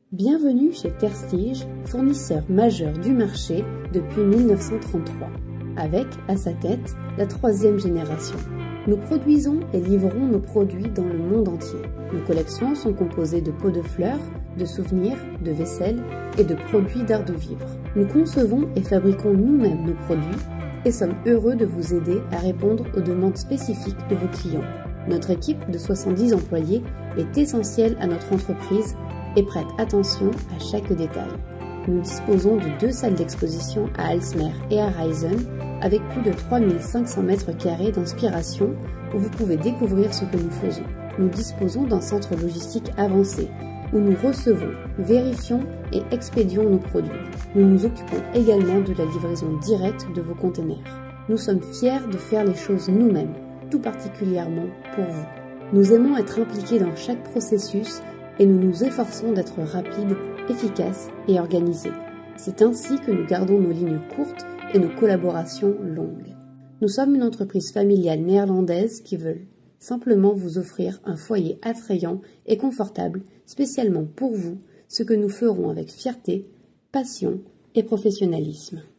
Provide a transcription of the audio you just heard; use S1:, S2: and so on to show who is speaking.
S1: Bienvenue chez Terstige, fournisseur majeur du marché depuis 1933, avec, à sa tête, la troisième génération. Nous produisons et livrons nos produits dans le monde entier. Nos collections sont composées de pots de fleurs, de souvenirs, de vaisselle et de produits d'art de vivre. Nous concevons et fabriquons nous-mêmes nos produits et sommes heureux de vous aider à répondre aux demandes spécifiques de vos clients. Notre équipe de 70 employés est essentielle à notre entreprise et prête attention à chaque détail. Nous disposons de 2 salles d'exposition à Alsmer et à Ryzen avec plus de 3500 m² d'inspiration où vous pouvez découvrir ce que nous faisons. Nous disposons d'un centre logistique avancé où nous recevons, vérifions et expédions nos produits. Nous nous occupons également de la livraison directe de vos containers. Nous sommes fiers de faire les choses nous-mêmes, tout particulièrement pour vous. Nous aimons être impliqués dans chaque processus et nous nous efforçons d'être rapides, efficaces et organisés. C'est ainsi que nous gardons nos lignes courtes et nos collaborations longues. Nous sommes une entreprise familiale néerlandaise qui veut simplement vous offrir un foyer attrayant et confortable spécialement pour vous, ce que nous ferons avec fierté, passion et professionnalisme.